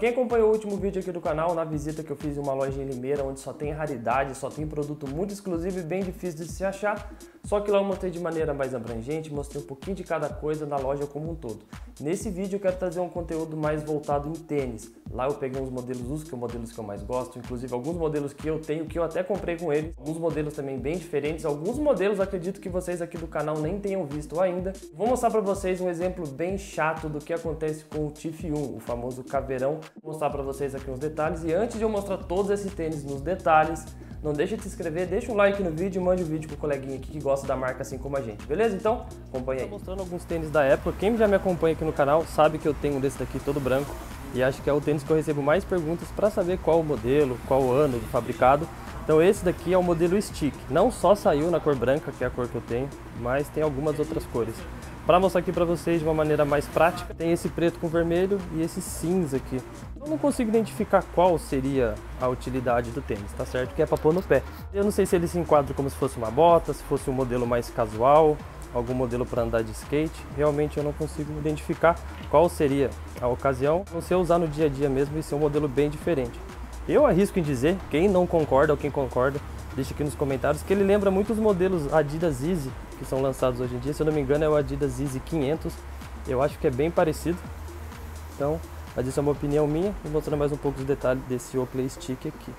quem acompanhou o último vídeo aqui do canal, na visita que eu fiz em uma loja em Limeira, onde só tem raridade, só tem produto muito exclusivo e bem difícil de se achar, só que lá eu mostrei de maneira mais abrangente, mostrei um pouquinho de cada coisa na loja como um todo. Nesse vídeo eu quero trazer um conteúdo mais voltado em tênis. Lá eu peguei uns modelos, os modelos que eu mais gosto, inclusive alguns modelos que eu tenho, que eu até comprei com eles, alguns modelos também bem diferentes, alguns modelos acredito que vocês aqui do canal nem tenham visto ainda. Vou mostrar para vocês um exemplo bem chato do que acontece com o TIF 1, o famoso caveirão. Vou mostrar para vocês aqui uns detalhes e antes de eu mostrar todos esses tênis nos detalhes, não deixa de se inscrever, deixa um like no vídeo e mande o vídeo pro coleguinha aqui que gosta da marca assim como a gente, beleza? Então, acompanha aí. Tô mostrando alguns tênis da época. Quem já me acompanha aqui no canal sabe que eu tenho um desse daqui todo branco e acho que é o tênis que eu recebo mais perguntas para saber qual o modelo, qual o ano de fabricado. Então esse daqui é o modelo Stick. Não só saiu na cor branca, que é a cor que eu tenho, mas tem algumas outras cores. Para mostrar aqui para vocês de uma maneira mais prática, tem esse preto com vermelho e esse cinza aqui. Eu não consigo identificar qual seria a utilidade do tênis, tá certo? Que é para pôr no pé. Eu não sei se ele se enquadra como se fosse uma bota, se fosse um modelo mais casual, algum modelo para andar de skate. Realmente eu não consigo identificar qual seria a ocasião. Não sei usar no dia a dia mesmo e ser um modelo bem diferente. Eu arrisco em dizer, quem não concorda ou quem concorda, deixa aqui nos comentários, que ele lembra muito os modelos Adidas Yeezy que são lançados hoje em dia. Se eu não me engano é o Adidas Yeezy 500. Eu acho que é bem parecido. Então, mas isso é uma opinião minha e mostrando mais um pouco dos detalhes desse Oakley Stick aqui.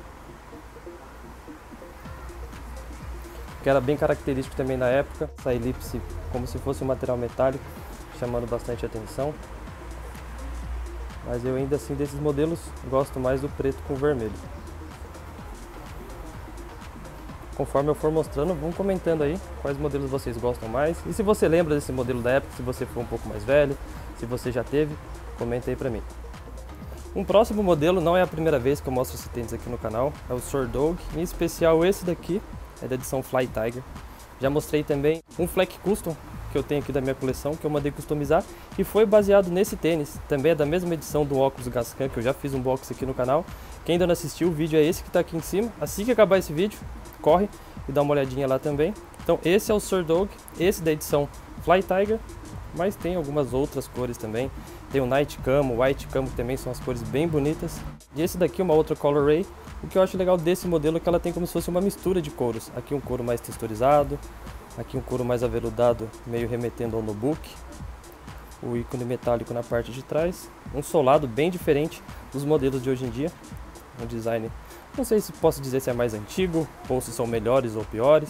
Que era bem característico também na época, essa elipse como se fosse um material metálico, chamando bastante atenção. Mas eu ainda assim desses modelos gosto mais do preto com vermelho. Conforme eu for mostrando, vão comentando aí quais modelos vocês gostam mais. E se você lembra desse modelo da época, se você for um pouco mais velho, se você já teve, comenta aí pra mim. Um próximo modelo, não é a primeira vez que eu mostro esse tênis aqui no canal, é o Sordog, em especial esse daqui, é da edição Fly Tiger. Já mostrei também um Fleck Custom, que eu tenho aqui da minha coleção, que eu mandei customizar, e foi baseado nesse tênis. Também é da mesma edição do óculos Gascan, que eu já fiz um box aqui no canal. Quem ainda não assistiu, o vídeo é esse que está aqui em cima. Assim que acabar esse vídeo, corre e dá uma olhadinha lá também. Então esse é o Sordog, esse da edição Fly Tiger, mas tem algumas outras cores também. Tem o Night Camo, White Camo, que também são as cores bem bonitas. E esse daqui é uma outra Colorway. O que eu acho legal desse modelo é que ela tem como se fosse uma mistura de couros. Aqui um couro mais texturizado, aqui um couro mais aveludado, meio remetendo ao Nubuck. O ícone metálico na parte de trás. Um solado bem diferente dos modelos de hoje em dia. Um design, não sei se posso dizer se é mais antigo, ou se são melhores ou piores,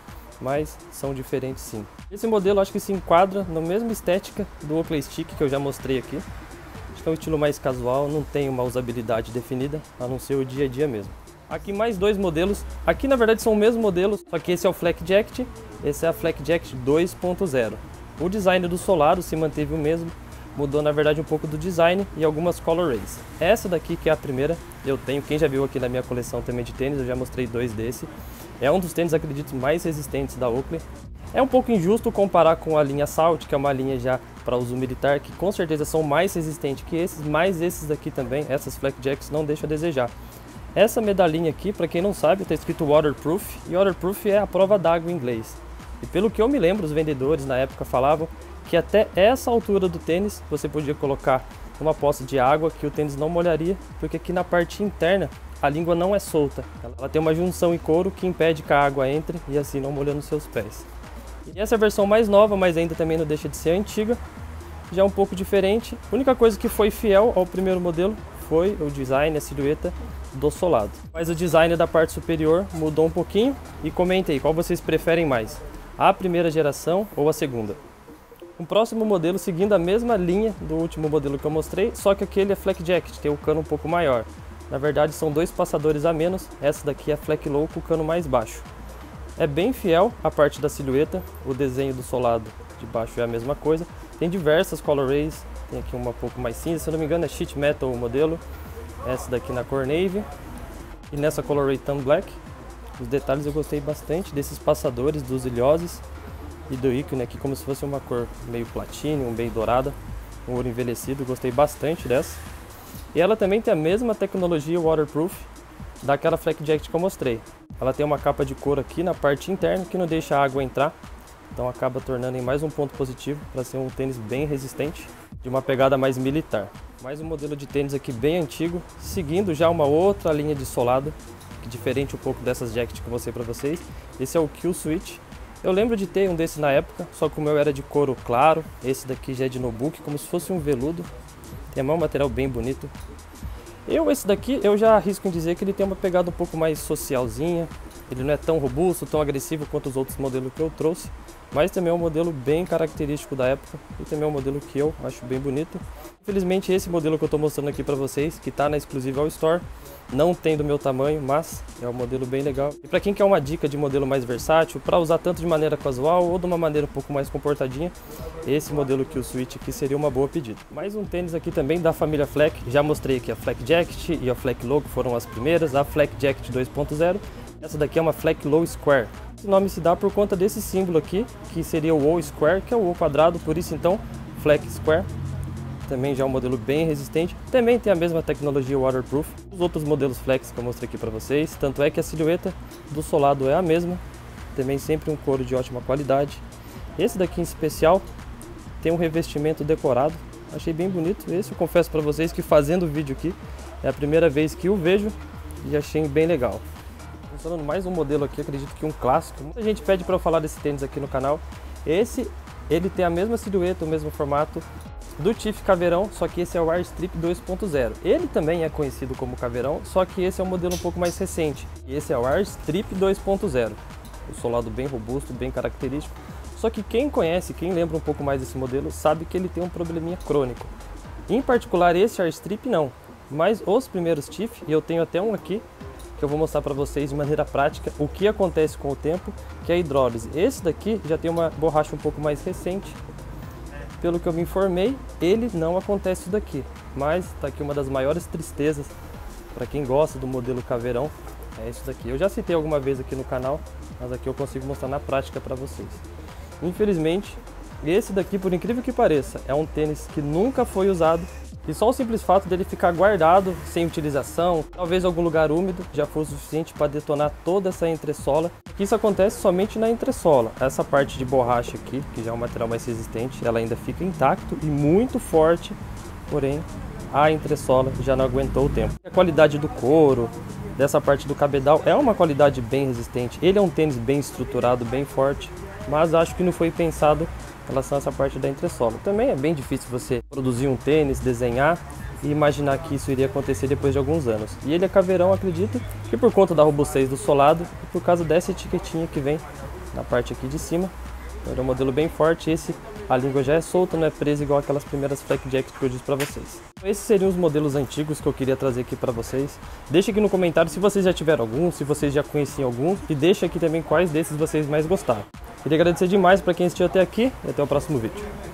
mas são diferentes sim. Esse modelo acho que se enquadra na mesma estética do Oakley Stick que eu já mostrei aqui. Acho que é um estilo mais casual, não tem uma usabilidade definida, a não ser o dia a dia mesmo. Aqui mais dois modelos, aqui na verdade são o mesmo modelo, só que esse é o Fleck Jacket, esse é a Fleck Jacket 2.0. O design do solado se manteve o mesmo, mudou na verdade um pouco do design e algumas colorways. Essa daqui que é a primeira, eu tenho, quem já viu aqui na minha coleção também de tênis, eu já mostrei dois desse. É um dos tênis, acredito, mais resistentes da Oakley. É um pouco injusto comparar com a linha Salt, que é uma linha já para uso militar, que com certeza são mais resistentes que esses, mas esses aqui também, essas Fleck Jackets, não deixam a desejar. Essa medalhinha aqui, para quem não sabe, está escrito Waterproof, e Waterproof é a prova d'água em inglês. E pelo que eu me lembro, os vendedores na época falavam que até essa altura do tênis você podia colocar uma poça de água que o tênis não molharia, porque aqui na parte interna a língua não é solta. Ela tem uma junção em couro que impede que a água entre e assim não molhando os seus pés. E essa é a versão mais nova, mas ainda também não deixa de ser antiga, já é um pouco diferente. A única coisa que foi fiel ao primeiro modelo foi o design, a silhueta do solado. Mas o design da parte superior mudou um pouquinho. E comenta aí, qual vocês preferem mais? A primeira geração ou a segunda? Um próximo modelo seguindo a mesma linha do último modelo que eu mostrei, só que aquele é Fleck Jacket, tem o cano um pouco maior. Na verdade são dois passadores a menos, essa daqui é a Fleck Low com o cano mais baixo. É bem fiel a parte da silhueta, o desenho do solado de baixo é a mesma coisa. Tem diversas colorways, tem aqui uma um pouco mais cinza, se eu não me engano é Sheet Metal o modelo. Essa daqui na cor Navy. E nessa colorway Tan Black. Os detalhes eu gostei bastante desses passadores, dos ilhoses e do ícone aqui como se fosse uma cor meio platinum, bem dourada. Um ouro envelhecido, gostei bastante dessa. E ela também tem a mesma tecnologia waterproof daquela Fleck Jacket que eu mostrei. Ela tem uma capa de couro aqui na parte interna que não deixa a água entrar, então acaba tornando em mais um ponto positivo para ser um tênis bem resistente. de uma pegada mais militar. Mais um modelo de tênis aqui bem antigo, seguindo já uma outra linha de solado, que diferente um pouco dessas jacket que eu mostrei para vocês. Esse é o Kill Switch. Eu lembro de ter um desse na época, só que o meu era de couro claro. Esse daqui já é de notebook, como se fosse um veludo. Tem um material bem bonito. Esse daqui, eu já arrisco em dizer que ele tem uma pegada um pouco mais socialzinha. Ele não é tão robusto, tão agressivo quanto os outros modelos que eu trouxe. Mas também é um modelo bem característico da época e também é um modelo que eu acho bem bonito. Infelizmente esse modelo que eu estou mostrando aqui para vocês, que está na Exclusive All Store, não tem do meu tamanho, mas é um modelo bem legal. E para quem quer uma dica de modelo mais versátil, para usar tanto de maneira casual ou de uma maneira um pouco mais comportadinha, esse modelo Kill Switch aqui seria uma boa pedida. Mais um tênis aqui também da família Flek, já mostrei aqui a Flek Jacket e a Flek Low, que foram as primeiras, a Flek Jacket 2.0. Essa daqui é uma Flek Low Square. Esse nome se dá por conta desse símbolo aqui, que seria o O Square, que é o O quadrado, por isso então Flek Square. Também já é um modelo bem resistente, também tem a mesma tecnologia waterproof. Os outros modelos Flex que eu mostrei aqui para vocês, tanto é que a silhueta do solado é a mesma, também sempre um couro de ótima qualidade. Esse daqui em especial tem um revestimento decorado, achei bem bonito. Esse eu confesso para vocês que fazendo o vídeo aqui é a primeira vez que o vejo e achei bem legal. Funcionando mais um modelo aqui, acredito que um clássico. Muita gente pede para eu falar desse tênis aqui no canal. Ele tem a mesma silhueta, o mesmo formato do Tiff Caveirão, só que esse é o Airstrip 2.0. Ele também é conhecido como Caveirão, só que esse é um modelo um pouco mais recente. E esse é o Airstrip 2.0. O solado bem robusto, bem característico. Só que quem conhece, quem lembra um pouco mais desse modelo, sabe que ele tem um probleminha crônico. Em particular esse Airstrip não, mas os primeiros Tiff, e eu tenho até um aqui, que eu vou mostrar para vocês de maneira prática o que acontece com o tempo, que é a hidrólise. Esse daqui já tem uma borracha um pouco mais recente. Pelo que eu me informei, ele não acontece isso daqui, mas está aqui uma das maiores tristezas para quem gosta do modelo Caveirão, é isso daqui. Eu já citei alguma vez aqui no canal, mas aqui eu consigo mostrar na prática para vocês. Infelizmente, esse daqui, por incrível que pareça, é um tênis que nunca foi usado e só o simples fato dele ficar guardado, sem utilização, talvez em algum lugar úmido, já foi o suficiente para detonar toda essa entressola. Isso acontece somente na entressola. Essa parte de borracha aqui, que já é um material mais resistente, ela ainda fica intacto e muito forte, porém a entressola já não aguentou o tempo. A qualidade do couro, dessa parte do cabedal, é uma qualidade bem resistente. Ele é um tênis bem estruturado, bem forte, mas acho que não foi pensado em relação a essa parte da entressola. Também é bem difícil você produzir um tênis, desenhar e imaginar que isso iria acontecer depois de alguns anos. E ele é Caveirão, acredito que por conta da robustez do solado e por causa dessa etiquetinha que vem na parte aqui de cima. Então, ele é um modelo bem forte. Esse, a língua já é solta, não é presa igual aquelas primeiras Flek Jackets que eu disse para vocês. Então, esses seriam os modelos antigos que eu queria trazer aqui para vocês. Deixa aqui no comentário se vocês já tiveram algum, se vocês já conheciam algum, e deixa aqui também quais desses vocês mais gostaram. Queria agradecer demais para quem assistiu até aqui e até o próximo vídeo.